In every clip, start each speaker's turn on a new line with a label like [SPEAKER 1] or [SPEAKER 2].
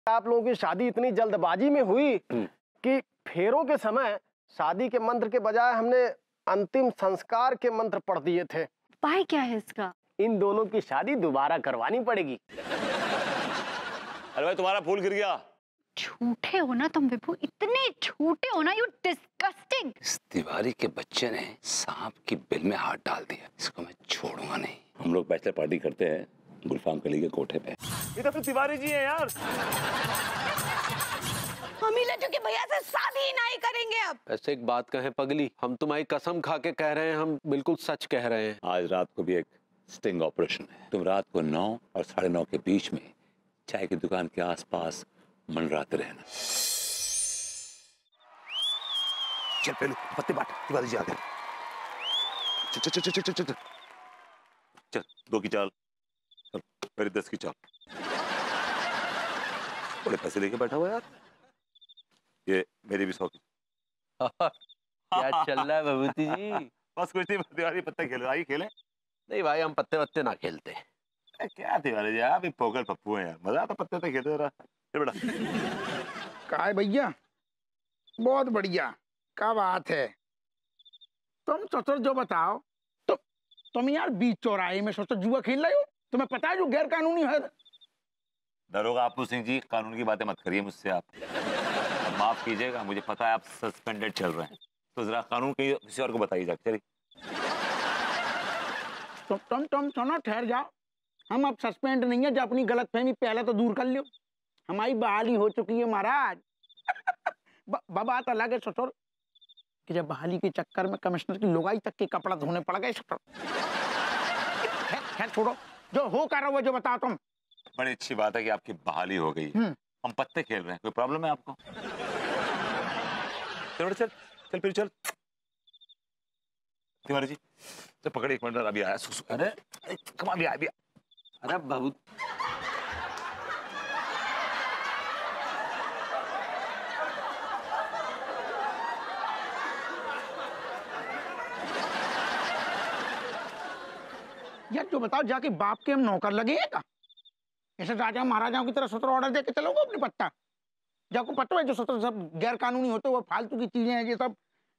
[SPEAKER 1] आप लोगों की शादी इतनी जल्दबाजी में हुई कि फेरों के समय शादी के मंत्र के बजाय हमने अंतिम संस्कार के मंत्र पढ़ दिए थे।
[SPEAKER 2] उपाय क्या है इसका?
[SPEAKER 1] इन दोनों की शादी दोबारा करवानी पड़ेगी।
[SPEAKER 3] अरे भाई तुम्हारा फूल गिर गया।
[SPEAKER 2] झूठे हो ना तुम विभू, इतने झूठे हो ना, यू डिस्गस्टिंग।
[SPEAKER 4] इस तिवारी के बच्चे ने सांप की बिल में हाथ डाल दिया, इसको मैं छोड़ूंगा नहीं।
[SPEAKER 3] हम लोग बैचलर पार्टी करते हैं गुलफाम कली के कोठे पे। ये तो फिर तिवारी जी हैं यार।
[SPEAKER 5] हम ही लड्डू के भैया से शादी ही नहीं करेंगे अब।
[SPEAKER 6] ऐसे एक बात कहें पगली, हम तुम्हारी कसम खा के कह रहे हैं, हम बिल्कुल सच कह रहे हैं।
[SPEAKER 3] आज रात को भी एक स्टिंग ऑपरेशन है। तुम रात को 9 और 9:30 के बीच में चाय की दुकान के आसपास मंडराते रहना। चल पहले पत्ते बांट, तिवारी जी आ गए। चल चल चल चल चल चल चल 2 की चाल, मेरी 10 की चाल। बड़े पैसे लेके बैठा हुआ यार। ये मेरी भी 100 की।
[SPEAKER 6] क्या चल रहा है विभूति जी?
[SPEAKER 3] बस कुछ नहीं, तिवारी पत्ते खेले। आइए खेलें।
[SPEAKER 6] नहीं भाई, हम पत्ते वत्ते ना खेलते।
[SPEAKER 3] क्या तिवारी जी, आप पोकर पप्पू हैं यार। मजा आता पत्ते तो खेलते। बेटा
[SPEAKER 7] का है भैया? बहुत बढ़िया, क्या बात है। तुम ससुर जो बताओ, तो तुम यार बीच चौराहे में ससुर जुआ खेल रहे हो? तुम्हें पता है जो गैर कानूनी है?
[SPEAKER 3] दरोगा आपू सिंह जी, कानून की बातें मत करिए मुझसे आप। अब माफ कीजिएगा, मुझे पता है आप सस्पेंडेड चल रहे हैं, तो जरा कानून किसी और को बताइए जाके। चलिए
[SPEAKER 7] तुम सुनो, ठहर जाओ। हम अब सस्पेंड नहीं है, जो अपनी गलतफहमी पहले तो दूर कर लो। हमारी बहाली हो चुकी है महाराज। बात अलग है ससुर कि जब बहाली के चक्कर में कमिश्नर की लुगाई तक के कपड़ा धोने पड़ गए ससुर। खैर छोड़ो, जो हो कर रहा हो जो बताओ तुम।
[SPEAKER 3] बड़ी अच्छी बात है कि आपकी बहाली हो गई। हम पत्ते खेल रहे हैं, कोई प्रॉब्लम है आपको? चल चल चल फिर चल। तिवारी जी तो पकड़े, 1 मिनट अभी आया। अरे कमा भी आया।
[SPEAKER 6] अरे बहुत
[SPEAKER 7] यार जो बताओ, जाके बाप के हम नौकर लगे हैं का? ऐसे राजा महाराजाओं की तरह सत्र ऑर्डर दे के चलोगे अपने पत्ता? जाको पता है जो सत्र सब गैर कानूनी होते वो फालतू की चीजें हैं ये सब।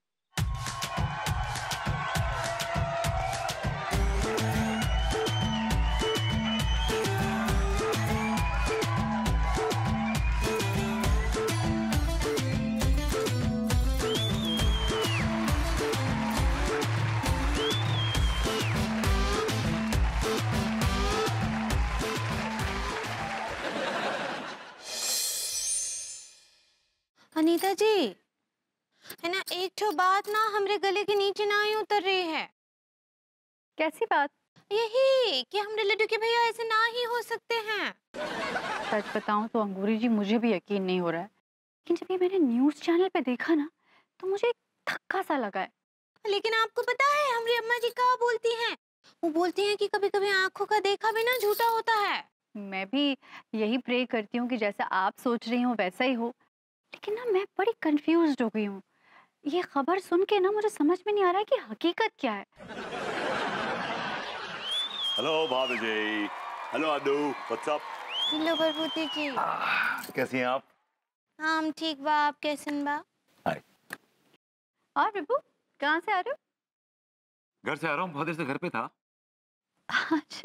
[SPEAKER 5] अनीता जी है ना, एक तो बात ना हमरे गले के नीचे ना ही उतर रही है।
[SPEAKER 2] कैसी बात?
[SPEAKER 5] यही कि हमरे लड्डू के भैया ऐसे ना ही हो सकते हैं।
[SPEAKER 2] सच बताऊं तो अंगूरी जी, मुझे भी यकीन नहीं हो रहा है, लेकिन जब ये मैंने न्यूज चैनल पे देखा ना तो मुझे एक धक्का सा लगा है।
[SPEAKER 5] लेकिन आपको पता है हमरी अम्मा जी क्या बोलती हैं? वो बोलती हैं कि कभी कभी आंखों का देखा भी ना झूठा होता है।
[SPEAKER 2] मैं भी यही प्रे करती हूँ कि जैसा आप सोच रही हो वैसा ही हो, लेकिन ना मैं बड़ी कंफ्यूज्ड हो गई हूँ। ये खबर सुन के ना मुझे समझ में नहीं आ रहा है कि हकीकत क्या है।
[SPEAKER 3] हेलो भाभी जी। Hello Anu, what's up?
[SPEAKER 5] Hello Barbuti ji.
[SPEAKER 3] कैसी हैं आप?
[SPEAKER 5] हम ठीक बा, आप कैसन बा?
[SPEAKER 3] हाय।
[SPEAKER 2] और विभू कहाँ से आ रहे हो?
[SPEAKER 3] घर से आ रहा हूँ, बहुत देर से घर पे था।
[SPEAKER 2] अच्छा।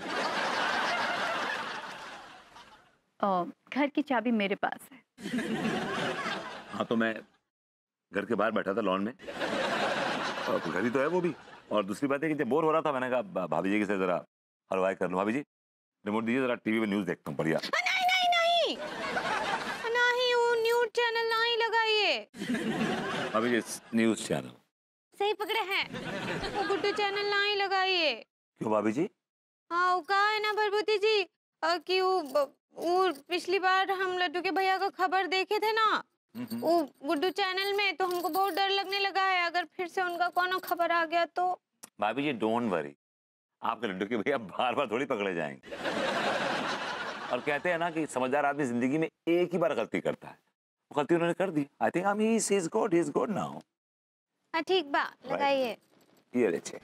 [SPEAKER 2] घर की चाबी मेरे पास है।
[SPEAKER 3] हाँ तो मैं घर के बाहर बैठा था लॉन में। घर ही तो है वो भी। और दूसरी बात है कि जब बोर हो रहा था मैंने कहा भाभी जी के साथ जरा हलवाई कर लो। भाभी जी रिमोट दीजिए, जरा टीवी में न्यूज देखता हूँ। बढ़िया।
[SPEAKER 5] नहीं नहीं नहीं नहीं, वो न्यूज चैनल ना ही लगाइए।
[SPEAKER 3] भाभी जी न्यूज चैनल
[SPEAKER 5] सही पकड़े हैं, वो गुड्डू चैनल ना ही लगाइए।
[SPEAKER 3] क्यों भाभी जी?
[SPEAKER 5] हाँ वो कहा है ना बरबूती जी कि वो पिछली बार हम लड्डू के भैया का खबर देखे थे ना वो गुड्डू चैनल में, तो हमको बहुत डर लगने लगा है अगर फिर से उनका कोनो खबर आ गया तो।
[SPEAKER 3] भाभी जी डोंट वरी, आपके लड्डू के भैया बार बार थोड़ी पकड़े जाएंगे। और कहते हैं ना कि समझदार आदमी जिंदगी में एक ही बार गलती करता है, वो गलती उन्होंने कर दी। I think he is good now.
[SPEAKER 5] हाँ ठीक बा, लगाइए।
[SPEAKER 3] ये अच्छे।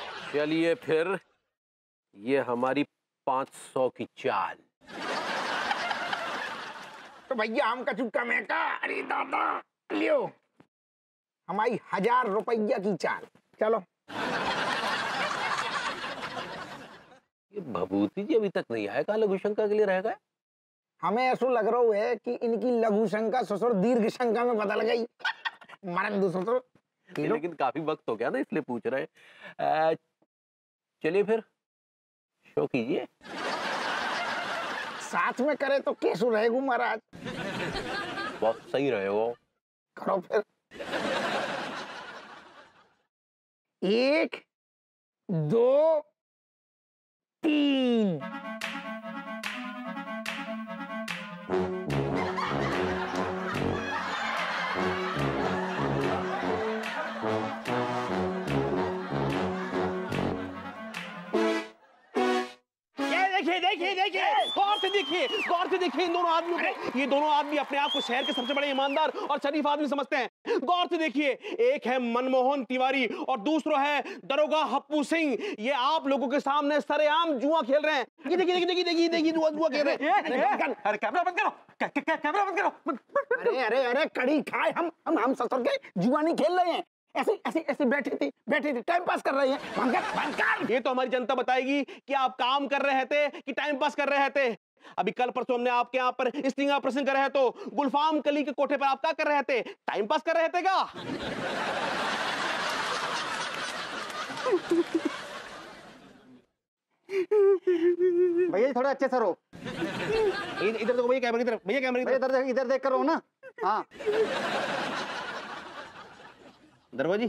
[SPEAKER 6] चलिए फिर, ये हमारी 500 की चाल।
[SPEAKER 7] तो भैया हम कछु कमे का, अरे दादा लियो हमारी 1000 रुपया की चाल। चलो
[SPEAKER 6] ये भभूति जी अभी तक नहीं आए, कहाँ लघु शंका के लिए रह गए?
[SPEAKER 7] हमें ऐसा लग रहा है कि इनकी लघु शंका ससुर दीर्घ शंका में बदल गई। मरण दो ससुर।
[SPEAKER 6] लेकिन काफी वक्त हो गया ना, इसलिए पूछ रहे हैं। चलिए फिर शो कीजिए।
[SPEAKER 7] साथ में करे तो कैसे रहेगा महाराज?
[SPEAKER 6] बहुत सही रहे हो।
[SPEAKER 7] करो फिर। 1 2 3।
[SPEAKER 6] देखिए गौर से देखिए इन दोनों आदमियों को। ये दोनों आदमी अपने आप को शहर के सबसे बड़े ईमानदार और शरीफ आदमी समझते हैं। गौर से देखिए, एक है मनमोहन तिवारी और दूसरा है दरोगा हप्पू सिंह। ये आप लोगों के सामने सरेआम जुआ खेल रहे हैं। ये देखिए जुआ खेल रहे हैं।
[SPEAKER 3] अरे कैमरा बंद करो, कैमरा बंद करो।
[SPEAKER 7] अरे कड़ी खाए, हम ससुर के जुआ नहीं खेल रहे हैं। ऐसे बैठे थे टाइम पास कर रहे हैं। बंद कर।
[SPEAKER 6] ये तो हमारी जनता बताएगी कि आप काम कर रहे थे कि टाइम पास कर रहे थे। अभी कल परसों हमने आपके यहाँ पर स्टिंग ऑपरेशन कर रहे तो गुलफाम कली के कोठे पर आप क्या कर रहे थे? टाइम पास कर रहे थे क्या?
[SPEAKER 1] भैया थोड़ा अच्छे से रहो।
[SPEAKER 6] इधर देखो भैया, कैमरे की तरफ। भैया कैमरे की तरफ।
[SPEAKER 1] इधर देख कर रहो ना। हाँ
[SPEAKER 6] दरवाजी।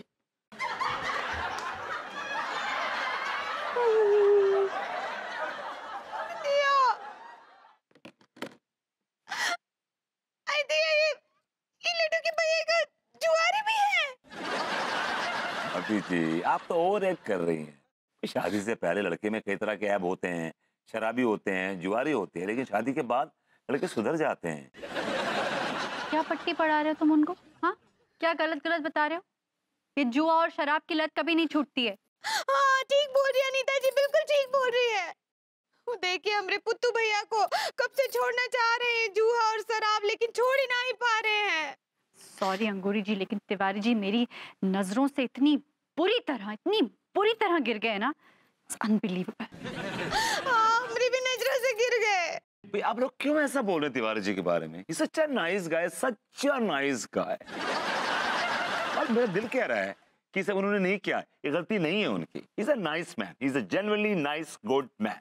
[SPEAKER 5] ये लड्डू के भैया का जुआरी भी है।
[SPEAKER 3] अभी जी आप तो और एक कर रही हैं। शादी से पहले लड़के में कई तरह के ऐब होते हैं, शराबी होते हैं, जुआरी होते हैं, लेकिन शादी के बाद लड़के सुधर जाते हैं।
[SPEAKER 2] क्या पट्टी पढ़ा रहे हो तुम उनको? हाँ, क्या गलत बता रहे हो? ये जुआ और शराब की लत कभी नहीं छूटती है।
[SPEAKER 5] हाँ ठीक बोल रही है अनीता जी, बिल्कुल ठीक बोल रही है। वो देखिए हमरे पुत्तू भैया को कब से छोड़ना चाह रहे हैं जुआ और शराब, लेकिन छोड़ ही नहीं पा रहे हैं।
[SPEAKER 2] सॉरी अंगूरी जी, लेकिन तिवारी जी मेरी नजरों से इतनी बुरी तरह गिर गए ना, अनबिलीवेबल।
[SPEAKER 5] हाँ हमरी भी नजरों से गिर गए।
[SPEAKER 3] आप लोग क्यों ऐसा बोल रहे हैं तिवारी जी के बारे में? He's such a nice guy, such a nice guy। और मेरा दिल कह रहा है कि सब उन्होंने नहीं किया, ये गलती नहीं है उनकी। He's a nice man, he's a genuinely nice, good man।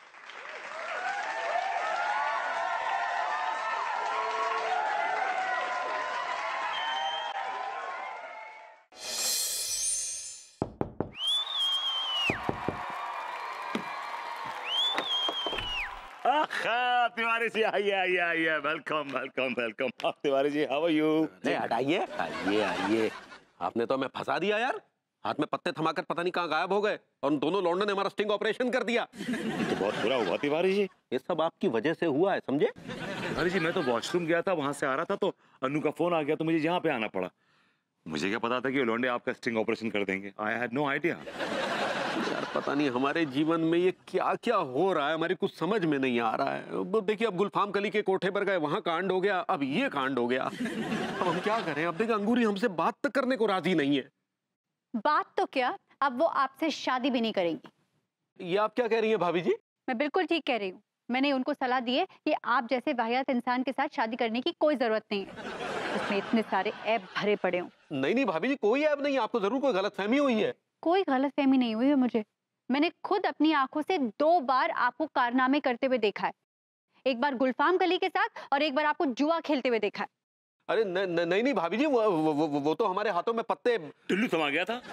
[SPEAKER 3] Tiwari ji आइए, welcome. Tiwari ji how are you?
[SPEAKER 6] नहीं आइए। आपने तो हमें फंसा दिया यार। हाथ में पत्ते थमाकर पता नहीं कहाँ गायब हो गए और उन दोनों लौंडों ने हमारा स्टिंग ऑपरेशन कर दिया।
[SPEAKER 3] तो बहुत बुरा हुआ तिवारी जी।
[SPEAKER 6] ये सब आपकी वजह से हुआ है, समझे?
[SPEAKER 3] तिवारी जी मैं तो वॉशरूम गया था, वहां से आ रहा था तो अनु का फोन आ गया, तो मुझे यहाँ पे आना पड़ा। मुझे क्या पता था कि लौंडे आपका स्टिंग ऑपरेशन कर देंगे। I had no idea.
[SPEAKER 6] यार पता नहीं हमारे जीवन में ये क्या क्या हो रहा है, हमारी कुछ समझ में नहीं आ रहा है। वो देखिए, अब गुलफाम कली के कोठे पर गए, वहां कांड हो गया, अब ये कांड हो गया। अब हम क्या करें? अब देखिए अंगूरी हमसे बात तक करने को राजी नहीं है।
[SPEAKER 2] बात तो क्या, अब वो आपसे शादी भी नहीं करेंगी।
[SPEAKER 6] ये आप क्या कह रही हैं भाभी जी?
[SPEAKER 2] मैं बिल्कुल ठीक कह रही हूँ। मैंने उनको सलाह दी है कि आप जैसे वाहियात इंसान के साथ शादी करने की कोई जरूरत नहीं है, उसमें इतने सारे ऐब भरे पड़े हों।
[SPEAKER 6] नहीं भाभी जी, कोई ऐब नहीं, आपको जरूर कोई गलतफहमी हुई है।
[SPEAKER 2] कोई गलतफहमी नहीं हुई है मुझे। मैंने खुद अपनी आंखों से 2 बार आपको कारनामे करते हुए देखा है। एक बार गुलफाम कली के साथ और एक बार आपको जुआ खेलते हुए देखा है।
[SPEAKER 6] अरे नहीं भाभी जी, वो तो हमारे हाथों में पत्ते।
[SPEAKER 3] टिल्लू थमा गया था।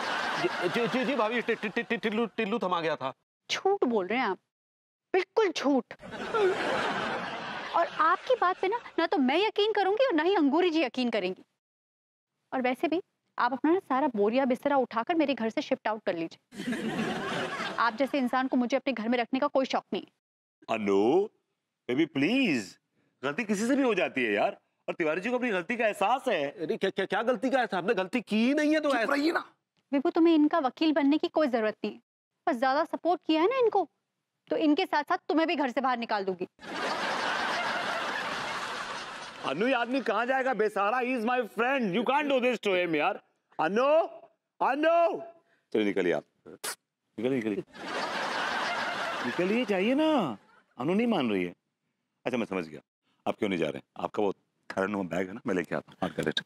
[SPEAKER 6] जी भाभी, टिल्लू थमा गया था।
[SPEAKER 2] झूठ बोल रहे हैं आप, बिल्कुल झूठ। और आपकी बात पे ना तो मैं यकीन करूंगी और ना ही अंगूरी जी यकीन करेंगी। और वैसे भी आप अपना सारा बोरिया बिस्तरा उठाकर मेरे घर से शिफ्ट आउट कर लीजिए। आप जैसे इंसान को मुझे अपने घर में रखने का कोई शौक नहीं है।
[SPEAKER 3] अनु बेबी प्लीज, गलती किसी से भी हो जाती है यार, और तिवारी जी को अपनी गलती का एहसास है।
[SPEAKER 6] अरे क्या गलती का एहसास? आपने गलती की ही नहीं है तो ऐसा ही ना।
[SPEAKER 2] विभू, तुम्हें इनका वकील बनने की कोई जरूरत नहीं है। बस ज्यादा सपोर्ट किया है ना इनको, तो इनके साथ साथ तुम्हें भी घर से बाहर निकाल दूंगी।
[SPEAKER 3] अनु ये आदमी कहाँ जाएगा बेसहारा? He is my friend, you can't do this to him यार। अनु, अनु, चलो निकलिए आप, निकलिए निकलिए निकलिए, चाहिए ना। अनु नहीं मान रही है। अच्छा मैं समझ गया, आप क्यों नहीं जा रहे हैं। आपका वो थर्ड बैग है ना, मैं लेके आता हूँ। Correct.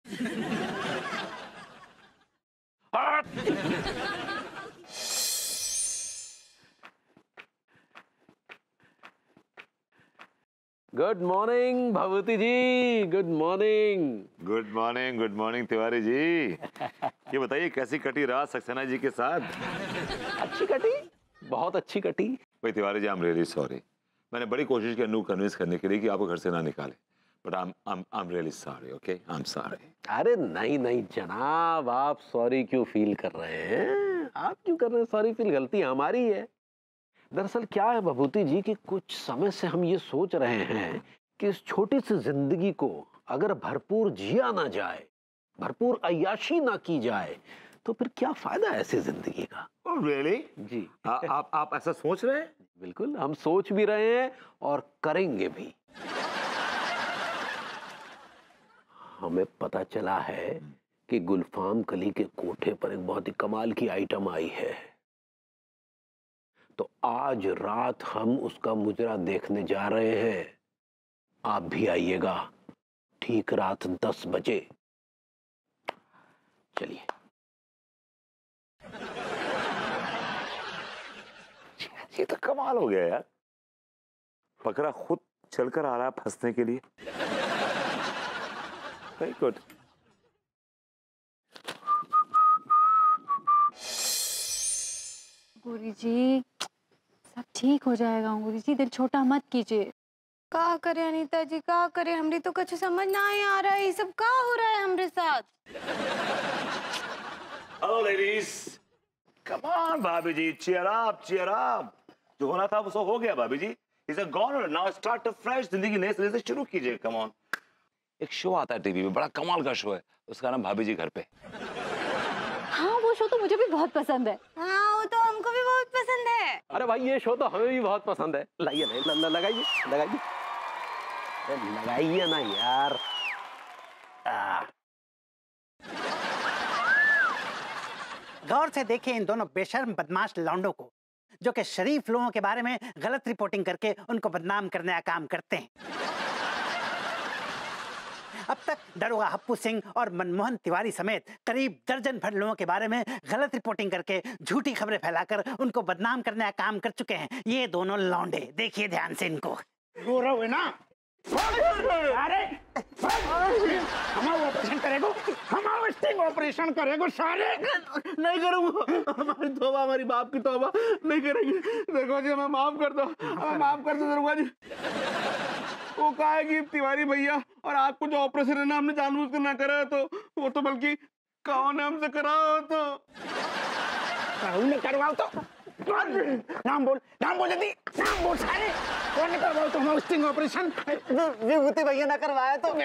[SPEAKER 6] Good morning Bhabhuti ji, good morning.
[SPEAKER 3] Good morning, good morning Tiwari ji. ये बताइए कैसी कटी रात सक्सेना जी के साथ?
[SPEAKER 6] अच्छी कटी, बहुत अच्छी कटी।
[SPEAKER 3] भाई Tiwari ji, I am really sorry. मैंने बड़ी कोशिश की अनु कन्विंस करने के लिए कि आपको घर से ना निकाले, but I am really sorry. Okay, I am sorry.
[SPEAKER 6] अरे नहीं नहीं जनाब, आप सॉरी क्यों फील कर रहे हैं? आप क्यों कर रहे हैं सॉरी फील? गलती हमारी है। दरअसल क्या है भभूति जी कि कुछ समय से हम ये सोच रहे हैं कि इस छोटी सी जिंदगी को अगर भरपूर जिया ना जाए, भरपूर अय्याशी ना की जाए, तो फिर क्या फायदा है ऐसी जिंदगी का?
[SPEAKER 3] रियली
[SPEAKER 6] जी
[SPEAKER 3] आप ऐसा सोच रहे हैं?
[SPEAKER 6] बिल्कुल, हम सोच भी रहे हैं और करेंगे भी। हमें पता चला है कि गुलफाम कली के कोठे पर एक बहुत ही कमाल की आइटम आई है, तो आज रात हम उसका मुजरा देखने जा रहे हैं। आप भी आइएगा, ठीक रात 10 बजे। चलिए।
[SPEAKER 3] ये तो कमाल हो गया यार, बकरा खुद चलकर आ रहा है फंसने के लिए। Very good.
[SPEAKER 2] अंगूरी जी सब ठीक हो जाएगा। अंगूरी जी दिल छोटा मत कीजिए।
[SPEAKER 5] का करे अनीता जी, का करे? हमरी तो कुछ समझ ना ही आ रहा है, ये सब का हो रहा है हमरे साथ?
[SPEAKER 3] हेलो लेडीज, कम ऑन भाभी जी, चीयर अप, चीयर अप। जो होना था वो हो गया भाभी जी। Is a gone, now start afresh. जिंदगी नए सिरे से शुरू कीजिए। Come on.
[SPEAKER 4] एक शो आता है टीवी पे, बड़ा कमाल का शो है, उसका नाम भाभी जी घर पे।
[SPEAKER 2] हाँ वो शो तो मुझे भी बहुत पसंद है।
[SPEAKER 5] हाँ वो तो हमको भी बहुत पसंद है।
[SPEAKER 6] अरे भाई ये शो तो हमें भी बहुत पसंद है। लाइए लगाइए लगाइए, लगाइए ना यार।
[SPEAKER 8] गौर से देखें इन दोनों बेशर्म बदमाश लौंडों को, जो कि शरीफ लोगों के बारे में गलत रिपोर्टिंग करके उनको बदनाम करने का काम करते हैं। अब तक दरोगा हप्पू सिंह और मनमोहन तिवारी समेत करीब दर्जन भर लोगों के बारे में गलत रिपोर्टिंग करके झूठी खबरें फैलाकर उनको बदनाम करने का काम कर चुके हैं ये दोनों लौंडे। देखिए ध्यान से इनको।
[SPEAKER 7] रो रहे हो ना? अरे हमारा ऑपरेशन करेगो, हमारा स्टिंग ऑपरेशन करेगो सारे।
[SPEAKER 6] नहीं करूंगा, हमारी तौबा, हमारी बाप की तौबा, नहीं करेंगे। देखो जी हमें माफ कर दो, हमें माफ कर दो दरोगा जी। वो कहा है कि तिवारी भैया और आपको जो ऑपरेशन है ना, हमने जानबूझकर ना करा है, तो वो तो बल्कि कौन ने हमसे करा हो तो
[SPEAKER 7] राहुल ने करवाओ तो नाम बोल जल्दी, नाम बोल सारे। कौन ने करवाओ तो हमारा स्टिंग ऑपरेशन?
[SPEAKER 8] विभूति भैया ने करवाया तो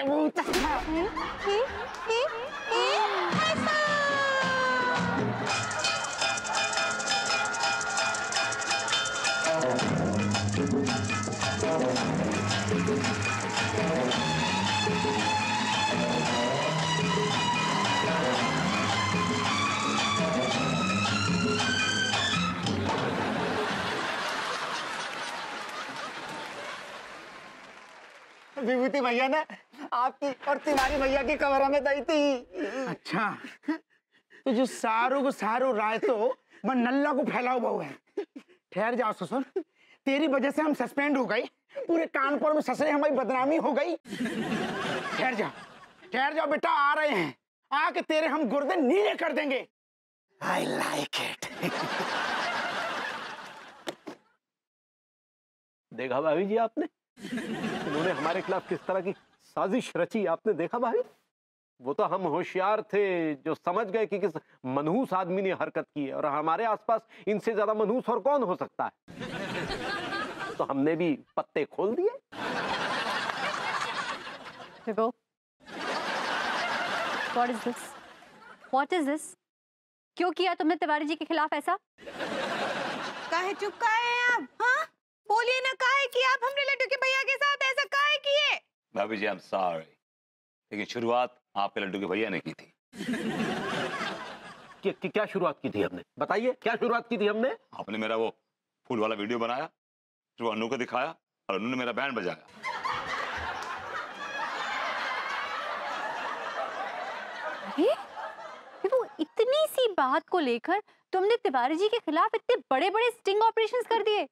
[SPEAKER 8] विभूति भैया ने आपकी और तिवारी भैया की कमरा में दी थी।
[SPEAKER 7] अच्छा, तो जो सारों को सारों राय तो मैं नल्ला को फैलाओ बहु है। ठहर जाओ ससुर, तेरी वजह से हम सस्पेंड हो गए, पूरे कानपुर में ससुरे हमारी बदनामी हो गई। ठहर जाओ बेटा, आ रहे हैं, आके तेरे हम गुर्दे नीले कर देंगे।
[SPEAKER 8] I like it.
[SPEAKER 6] देखा भाभी जी आपने, इन्होंने हमारे खिलाफ किस तरह की साजिश रची, आपने देखा भाभी? वो तो हम होशियार थे जो समझ गए कि किस मनहूस आदमी ने हरकत की है, और हमारे आसपास इनसे ज्यादा मनहूस और कौन हो सकता है। तो हमने भी पत्ते खोल दिए।
[SPEAKER 2] देखो, What is this? What is this? क्यों किया तुमने तिवारी जी के खिलाफ ऐसा?
[SPEAKER 5] काहे चुप काहे हैं आप? हाँ बोलिए ना, काहे किया आप हमरे लड्डू के भैया के साथ ऐसा? काहे किए?
[SPEAKER 3] भाभी जी, आई एम सॉरी, लेकिन शुरुआत आपके लड्डू के भैया ने की थी।
[SPEAKER 6] क्या शुरुआत की थी हमने? बताइए, क्या शुरुआत की थी हमने?
[SPEAKER 3] आपने मेरा वो फूल वाला वीडियो बनाया, जो अनु को दिखाया, और अनु ने मेरा बैंड बजाया।
[SPEAKER 2] अरे वो इतनी सी बात को लेकर तुमने तिवारी जी के खिलाफ इतने बड़े बड़े स्टिंग ऑपरेशंस कर दिए।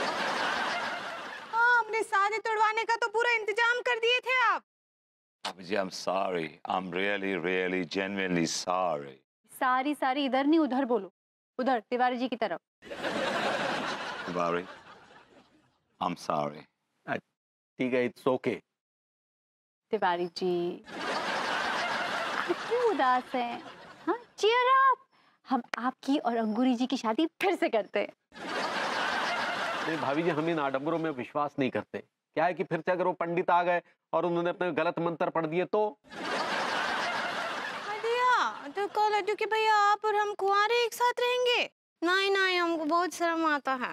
[SPEAKER 5] हाँ, अपने शादी तोड़वाने का तो पूरा इंतजाम कर दिए थे आप।
[SPEAKER 3] भाभी जी, I am sorry, I am really really genuinely sorry.
[SPEAKER 2] सारी इधर नहीं उधर बोलो, उधर तिवारी जी की तरफ।
[SPEAKER 3] Tiwari, I am sorry.
[SPEAKER 6] ठीक है, इट्स ओके।
[SPEAKER 2] तिवारी जी आप क्यों उदास हैं? हाँ, चीयर अप। हम आपकी और अंगूरी जी की शादी फिर से करते हैं।
[SPEAKER 6] नहीं भाभी जी, हम इन आडंबरों में विश्वास नहीं करते। क्या है कि फिर से अगर वो पंडित आ गए और उन्होंने अपने गलत मंत्र पढ़ दिए तो?
[SPEAKER 5] तो कल लड्डू के भैया आप और हम कुंवारे एक साथ रहेंगे? नहीं, हमको बहुत शर्म आता है।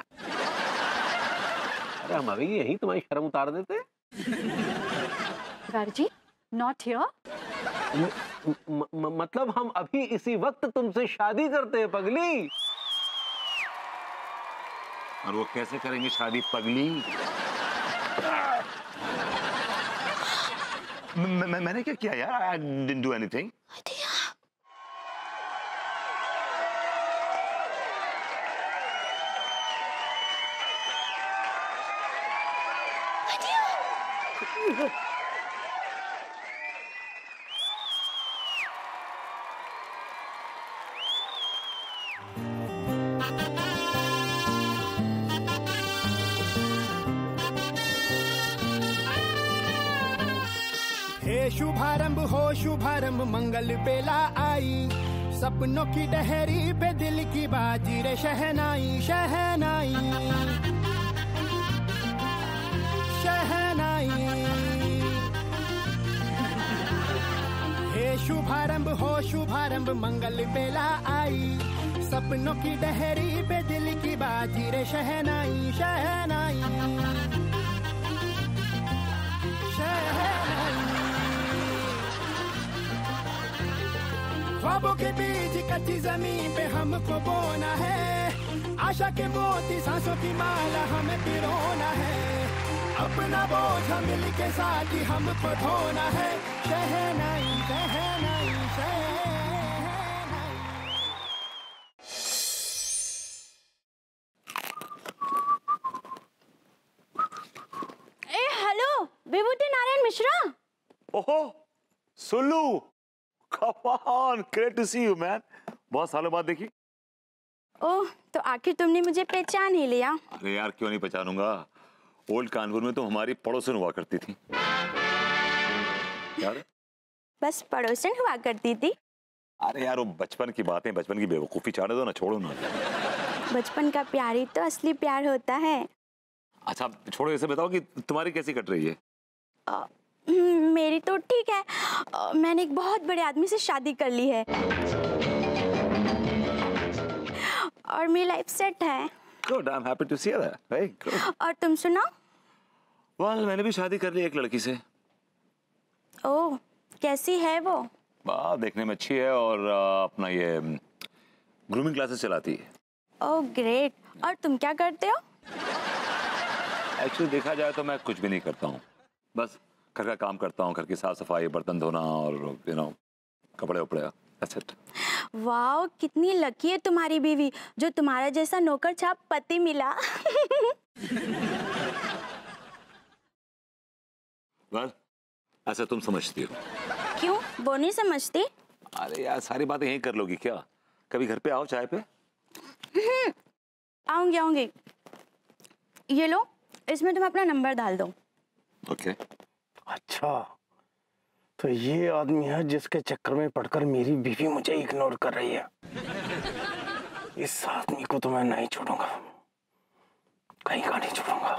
[SPEAKER 6] अरे हम अभी यही तुम्हारी शर्म उतार देते।
[SPEAKER 2] Tiwari ji, not here.
[SPEAKER 6] मतलब हम अभी इसी वक्त तुमसे शादी करते हैं पगली।
[SPEAKER 3] और वो कैसे करेंगे शादी पगली? मैंने क्या किया यार? I didn't do anything.
[SPEAKER 9] हे शुभारंभ हो शुभारंभ, मंगल बेला आई, सपनों की डहरी पे दिल की बाजी रे शहनाई शहनाई शहनाई। हे शुभारंभ हो शुभारंभ, मंगल बेला आई, सपनों की डहरी पे दिल की बाजी रे शहनाई शहनाई शहनाई। ख्वाबों के बीज कच्ची जमीन पे हमको बोना है, आशा के मोती सांसों की माला हमें पिरोना है, अपना बोझ मिल के साथ ही हमको धोना है। शहनाई शहनाई शहनाई।
[SPEAKER 5] हेलो, विभूति नारायण मिश्रा।
[SPEAKER 3] ओहो, Sullu, come on, great to see you, man. बहुत सालों बाद देखी।
[SPEAKER 5] ओह, तो आखिर तुमने मुझे पहचान ही लिया।
[SPEAKER 3] अरे यार, क्यों नहीं पहचानूंगा? ओल्ड कानपुर में तो हमारी पड़ोसन हुआ करती थी। यार?
[SPEAKER 5] बस पड़ोसन हुआ करती थी?
[SPEAKER 3] अरे यार, वो बचपन की बातें, बचपन की बेवकूफी चाहने दो ना, छोड़ो ना।
[SPEAKER 5] बचपन का प्यार ही तो असली प्यार होता है।
[SPEAKER 3] अच्छा छोड़ो, ऐसे बताओ कि तुम्हारी कैसी कट रही है?
[SPEAKER 5] मेरी तो ठीक है, मैंने एक बहुत बड़े आदमी से शादी कर ली है और मेरी लाइफ सेट है।
[SPEAKER 3] Good, I'm happy to see that. Hey, good.
[SPEAKER 5] और तुम सुनाओ?
[SPEAKER 3] Well, मैंने भी शादी कर ली एक लड़की से।
[SPEAKER 5] ओह, कैसी है वो?
[SPEAKER 3] देखने में अच्छी है और अपना ये ग्रूमिंग क्लासेस चलाती है।
[SPEAKER 5] Oh great. और तुम क्या करते हो?
[SPEAKER 3] एक्चुअली देखा जाए तो मैं कुछ भी नहीं करता हूँ, बस घर का काम करता हूँ, घर की साफ सफाई, बर्तन धोना और कपड़े उपड़े। That's it.
[SPEAKER 5] वाओ, कितनी लकी है तुम्हारी बीवी जो तुम्हारा जैसा नौकर छाप पति मिला।
[SPEAKER 3] well, ऐसा तुम समझती हो।
[SPEAKER 5] क्यों, वो नहीं समझती?
[SPEAKER 3] अरे यार, सारी बातें यहीं कर लोगी क्या? कभी घर पे आओ चाय पे।
[SPEAKER 5] आऊंगी आऊंगी। ये लो, इसमें तुम अपना नंबर डाल दो।
[SPEAKER 3] ओके।
[SPEAKER 1] अच्छा, तो ये आदमी है जिसके चक्कर में पड़कर मेरी बीवी मुझे इग्नोर कर रही है। इस आदमी को तो मैं नहीं छोड़ूंगा, कहीं का नहीं छोड़ूंगा।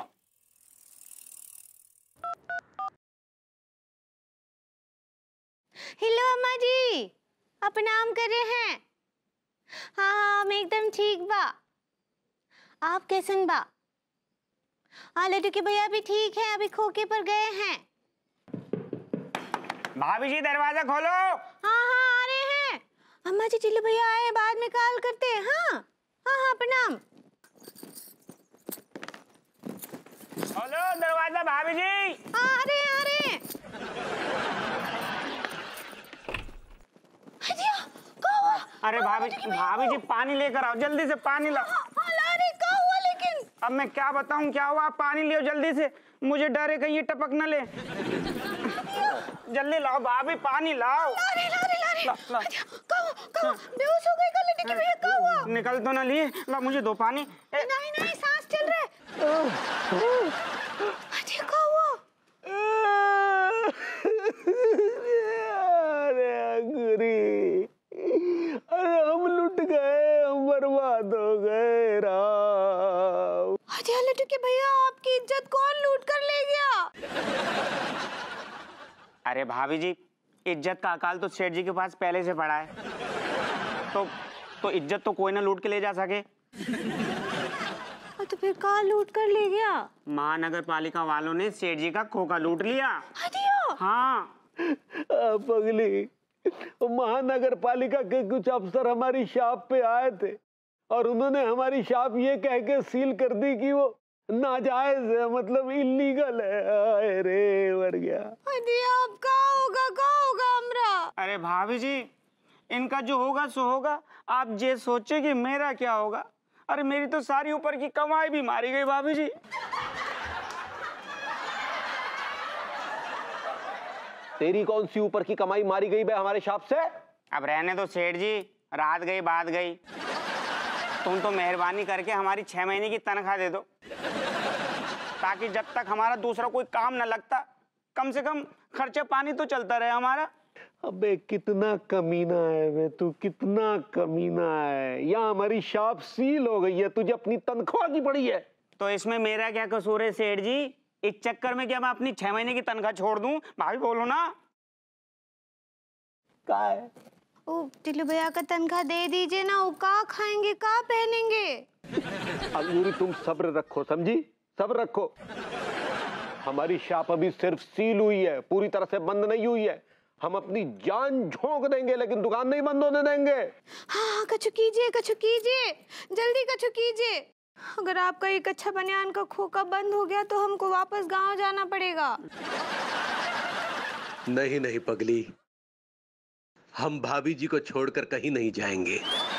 [SPEAKER 5] हेलो अम्मा जी, आप प्रणाम कर रहे हैं? हाँ, हम एकदम ठीक बा। आप कैसन बा? हाँ, लड्डू के भैया भी ठीक है, अभी खोके पर गए हैं।
[SPEAKER 7] भाभी जी दरवाजा खोलो।
[SPEAKER 5] हाँ हाँ आ रहे हैं। अम्मा जी चिल्लू भैया आए, बाद में कॉल करते हैं। हाँ हाँ हाँ प्रणाम।
[SPEAKER 7] खोलो दरवाजा भाभी जी।
[SPEAKER 5] हाँ आ रहे हैं आ रहे हैं।
[SPEAKER 7] अरे भाभी जी पानी लेकर आओ, जल्दी से पानी लाओ।
[SPEAKER 5] हाँ ला रहे, क्या हुआ लेकिन?
[SPEAKER 7] अब मैं क्या बताऊं क्या हुआ, आप पानी लियो जल्दी से, मुझे डर है कहीं ये टपक न ले। जल्दी लाओ भाभी, पानी लाओ।
[SPEAKER 5] ला रहे बेहोश हो गए क्या लड्डू के भैया? क्या हुआ?
[SPEAKER 7] निकल तो ना लिए, ला मुझे दो पानी।
[SPEAKER 5] नहीं सांस चल रहा है। क्या हुआ?
[SPEAKER 1] अरे अंगूरी, अरे हम लुट गए, हम बर्बाद हो गए राम।
[SPEAKER 5] अरे लड्डू के भैया, आपकी इज्जत कौन लूट कर ले गया?
[SPEAKER 7] अरे भाभी जी, इज्जत का अकाल तो सेठ जी के पास पहले से पड़ा है, तो इज्जत तो कोई ना लूट के ले जा सके।
[SPEAKER 5] तो फिर कहाँ लूट कर ले गया?
[SPEAKER 7] महानगर पालिका वालों ने सेठ जी का खोखा लूट लिया। हाँ
[SPEAKER 1] पगली, महानगर पालिका के कुछ अफसर हमारी शॉप पे आए थे और उन्होंने हमारी शॉप ये कह के सील कर दी कि वो नाजायज है, मतलब इलीगल है। आए रे मर गया।
[SPEAKER 5] अरे अब क्या होगा हमरा?
[SPEAKER 7] अरे भाभी जी, इनका जो होगा सो होगा, आप ये सोचे कि मेरा क्या होगा। अरे मेरी तो सारी ऊपर की कमाई भी मारी गई भाभी जी।
[SPEAKER 1] तेरी कौन सी ऊपर की कमाई मारी गई बे हमारे शॉप से?
[SPEAKER 7] अब रहने दो सेठ जी, रात गई बात गई। तुम तो मेहरबानी करके हमारी 6 महीने की तनख्वाह दे दो, ताकि जब तक हमारा दूसरा कोई काम न लगता, कम से कम खर्चा पानी तो चलता रहे हमारा।
[SPEAKER 1] अबे कितना कमीना है बे तू, कितना कमीना है। यहाँ हमारी शॉप सील हो गई है, तुझे अपनी तनख्वाह की पड़ी है।
[SPEAKER 7] तो इसमें मेरा क्या कसूर है सेठ जी? इस चक्कर में क्या मैं अपनी 6 महीने की तनख्वाह छोड़ दूं? भाभी बोलो ना।
[SPEAKER 1] क्या है?
[SPEAKER 5] ओ टिल्लू भैया का तनख्वाह दे दीजिए ना, वो का खाएंगे का पहनेंगे?
[SPEAKER 1] अंगूरी तुम सब्र रखो, समझी? सब्र रखो। हमारी शॉप अभी सिर्फ सील हुई है, पूरी तरह से बंद नहीं हुई है। हम अपनी जान झोंक देंगे लेकिन दुकान नहीं बंद होने देंगे।
[SPEAKER 5] हाँ कछु कीजिए, जल्दी कछु कीजिए। अगर आपका एक अच्छा बनियान का खोखा बंद हो गया तो हमको वापस गांव जाना पड़ेगा।
[SPEAKER 10] नहीं पगली, हम भाभी जी को छोड़कर कहीं नहीं जाएंगे।